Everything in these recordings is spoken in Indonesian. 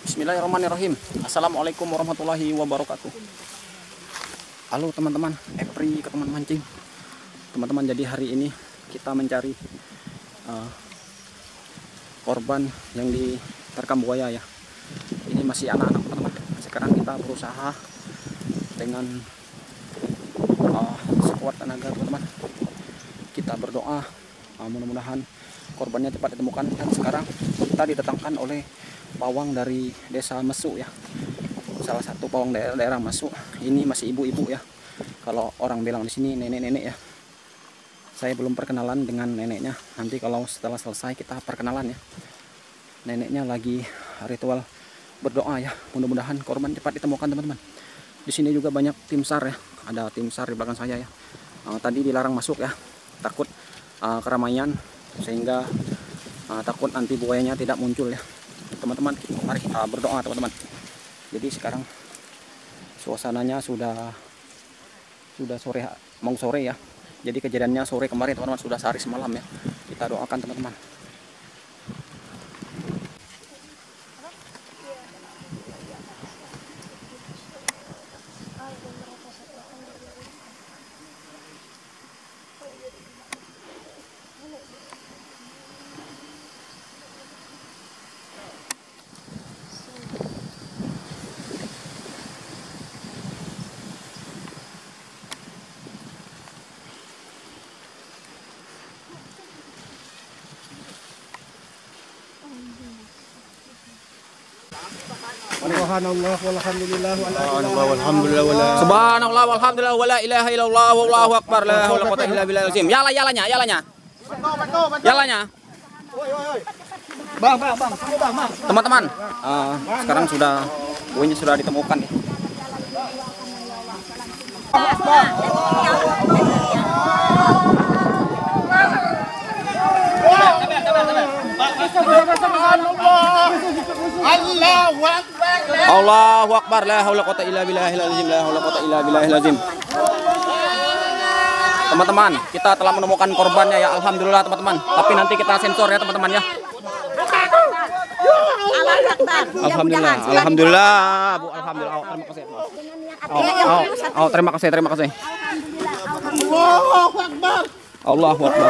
Bismillahirrahmanirrahim. Assalamualaikum warahmatullahi wabarakatuh. Halo teman-teman, Epri ke teman mancing. Teman-teman, jadi hari ini kita mencari korban yang diterkam buaya ya. Ini masih anak-anak teman-teman. Sekarang kita berusaha dengan sekuat tenaga teman-teman. Kita berdoa mudah-mudahan korbannya cepat ditemukan. Dan sekarang kita didatangkan oleh pawang dari desa Mesuk ya, salah satu pawang daerah Mesuk. Ini masih ibu-ibu ya, kalau orang bilang di sini nenek-nenek ya. Saya belum perkenalan dengan neneknya, nanti kalau setelah selesai kita perkenalan ya. Neneknya lagi ritual berdoa ya, mudah-mudahan korban cepat ditemukan teman-teman. Di sini juga banyak tim SAR ya, ada tim SAR di belakang saya ya. Tadi dilarang masuk ya, takut keramaian, sehingga takut nanti buayanya tidak muncul ya. Teman-teman, mari kita berdoa teman-teman. Jadi sekarang suasananya sudah sore, mau sore ya. Jadi kejadiannya sore kemarin teman-teman, sudah sehari semalam ya. Kita doakan teman-teman. Subhanallah walhamdulillah Subhanallah walhamdulillah wala ilaha illallah wallahu akbar la haula wala quwwata illa billahil azim. Yalanya. Bang. Teman-teman, sekarang buayanya sudah ditemukan nih. Allahu akbar la haula quwwata illa billahil azim, la haula quwwata illa billahil azim. Teman-teman, kita telah menemukan korbannya ya, alhamdulillah teman-teman. Tapi nanti kita sensor ya teman-teman ya. Alhamdulillah, Bu, alhamdulillah. Terima kasih. Terima kasih. Allahu akbar.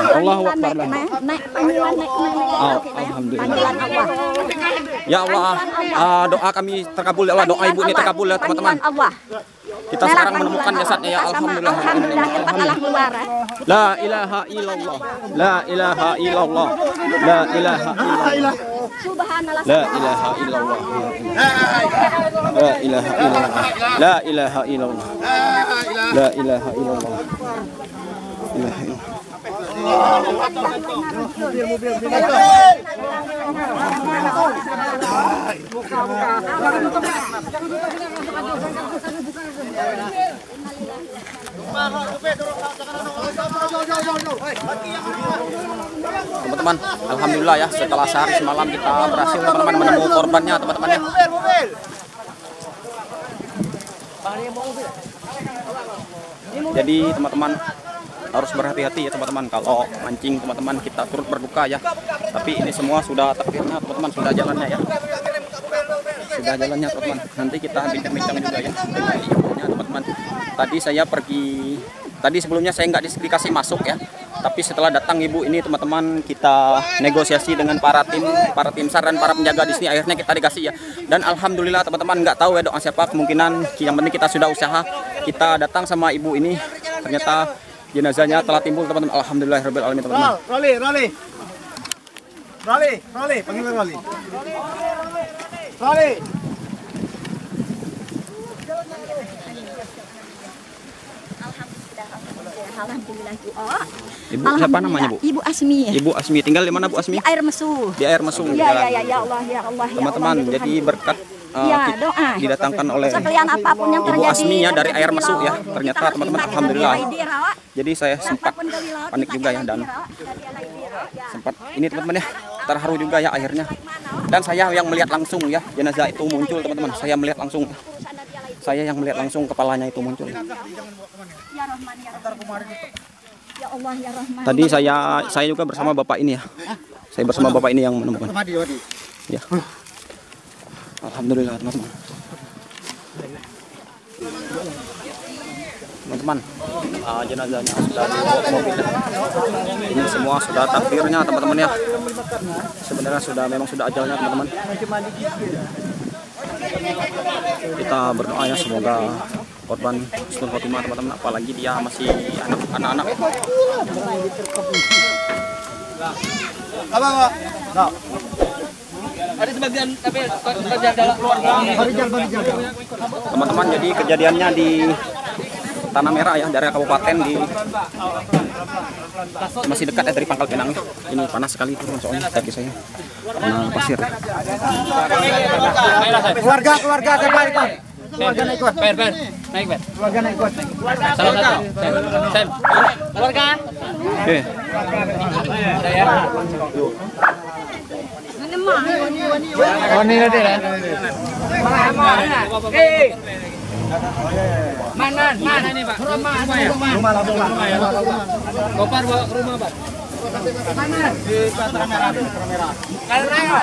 Alhamdulillah. Ya Allah, doa kami terkabul ya Allah, doa ibu ini terkabul ya teman-teman. Kita sekarang menemukan jasadnya ya, alhamdulillah. La ilaha illallah. La ilaha illallah. La ilaha illallah. La ilaha illallah. La ilaha illallah. La ilaha illallah. La ilaha illallah. Teman-teman, alhamdulillah ya, setelah sehari semalam kita berhasil teman-teman menemukan korbannya teman-teman ya. Jadi teman-teman harus berhati-hati ya teman-teman, kalau mancing teman-teman kita turut berduka ya. Tapi ini semua sudah takdirnya teman-teman, sudah jalannya ya. Sudah jalannya teman-teman. Nanti kita bincang-bincang juga ya dengan ibunya teman-teman. Tadi sebelumnya saya nggak dikasih masuk ya. Tapi setelah datang ibu ini teman-teman, kita negosiasi dengan para tim SAR dan para penjaga di sini, akhirnya kita dikasih ya. Dan alhamdulillah teman-teman, nggak tahu ya doa siapa, kemungkinan yang penting kita sudah usaha. Kita datang sama ibu ini, ternyata jenazahnya telah timbul teman-teman. Alhamdulillahirabbil alamin teman-teman. Roli, panggil Roli. Roli. Alhamdulillah. Ibu siapa namanya, Bu? Ibu Asmi. Ibu Asmi, tinggal di mana Bu Asmi? Di Air Mesuk. Di Air Mesuk. Ya Allah. Teman-teman, jadi berkat doa didatangkan oleh sekalian apapun yang Ibu terjadi. Asmi ya dari Air Mesuk ya. Ternyata teman-teman, alhamdulillah. Jadi saya sempat panik juga ya, dan sempat ini teman-teman ya, terharu juga ya akhirnya. Dan saya yang melihat langsung ya jenazah itu muncul teman-teman. Saya melihat langsung. Saya yang melihat langsung kepalanya itu muncul. Ya Allah ya Rahman. Tadi saya juga bersama bapak ini ya. Saya bersama bapak ini yang menemukan. Ya. Alhamdulillah teman-teman. Teman-teman, jenazahnya sudah dibawa ke mobil. Ini semua sudah takdirnya teman-teman ya. Sebenarnya memang sudah ajalnya teman-teman. Kita berdoa ya semoga korban husnul khotimah teman-teman, apalagi dia masih anak-anak. Apa Pak? Nah. Ada sebagian tapi kerja dalam keluarga. Teman-teman, jadi kejadiannya di Tanah Merah ya, daerah kabupaten di masih dekat ya dari Pangkal Pinang. Ini panas sekali itu soalnya kaki saya karena pasir. Keluarga siapa ikut? Keluarga ikut. Per, naik per. Keluarga ikut. Salah satu. Sam. Keluarga. Oke. Ini ada lah. Mana nih Pak? Rumah ya? Rumah. Gopar bawa ke rumah Pak. Mana? Di Tanah Merah. Kalau naik.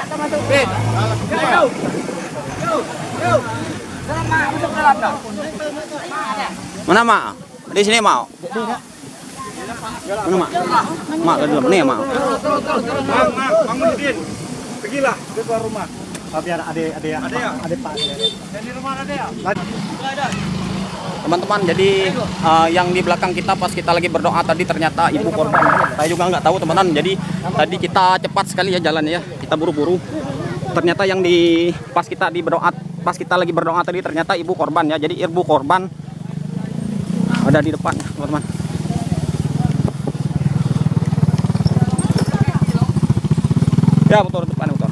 Mana Mak? Di sini Mak. Mana Mak? Mak ke dalam nih ya Mak. Bang Muhyiddin. Pergilah ke keluar rumah. Tapi ada Pak. Di rumah ada ya? Teman-teman, jadi yang di belakang kita pas kita lagi berdoa tadi ternyata ibu korban. Saya juga nggak tahu teman-teman. Jadi tadi kita cepat sekali ya jalannya ya. Kita buru-buru. Ternyata yang pas kita lagi berdoa tadi ternyata ibu korban ya. Jadi ibu korban ada di depan teman-teman. Ya motor depan motor.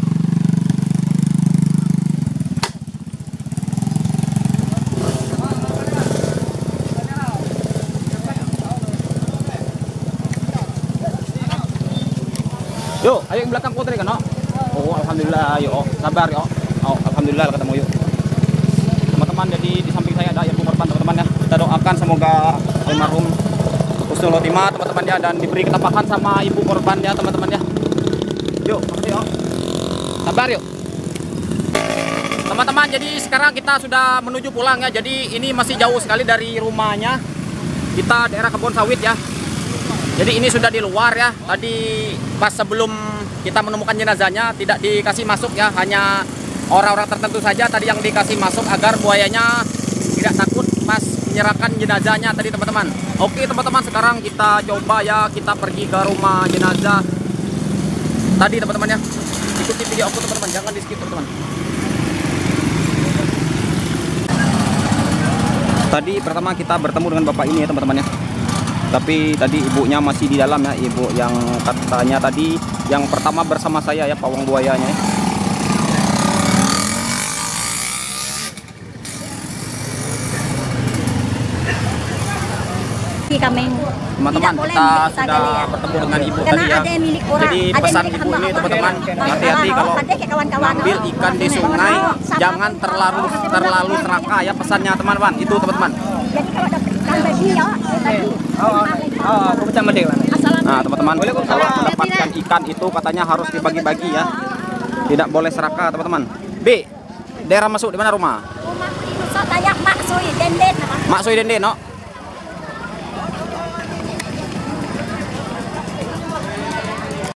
Yuk, ayo yang belakang putri kan, no? Oh, alhamdulillah, yuk, sabar, yuk. Oh, alhamdulillah ketemu yuk. Teman-teman, jadi di samping saya ada ibu korban, teman-teman ya. Kita doakan semoga almarhum husnul khotimah, teman-teman ya, dan diberi ketabahan sama ibu korban ya, teman-teman ya. Yuk, makasih yuk. Sabar yuk. Teman-teman, jadi sekarang kita sudah menuju pulang ya. Jadi ini masih jauh sekali dari rumahnya. Kita daerah kebun sawit ya. Jadi ini sudah di luar ya. Tadi pas sebelum kita menemukan jenazahnya tidak dikasih masuk ya. Hanya orang-orang tertentu saja tadi yang dikasih masuk agar buayanya tidak takut pas menyerahkan jenazahnya tadi teman-teman. Oke teman-teman, sekarang kita coba ya, kita pergi ke rumah jenazah tadi teman-teman ya. Ikuti video aku teman-teman, jangan di skip teman-teman. Tadi pertama kita bertemu dengan bapak ini ya teman-teman ya. Tapi tadi ibunya masih di dalam ya, ibu yang katanya tadi yang pertama bersama saya ya, pawang buayanya ya. Kami Teman-teman, kita sudah bertemu dengan ibu tadi ya. Jadi pesan ibu ini teman-teman, hati-hati kalau ngambil ikan di sungai, jangan terlalu serakah ya pesannya teman-teman. Itu teman-teman. Jadi kalau dapat ikan bagi ya, Aku pecah mending. Nah teman-teman, kalau mendapatkan ikan itu katanya harus dibagi-bagi ya, tidak boleh serakah teman-teman. B, daerah masuk di mana rumah? rumah itu saya Mak Sui Denden. Mak Sui Denden, no?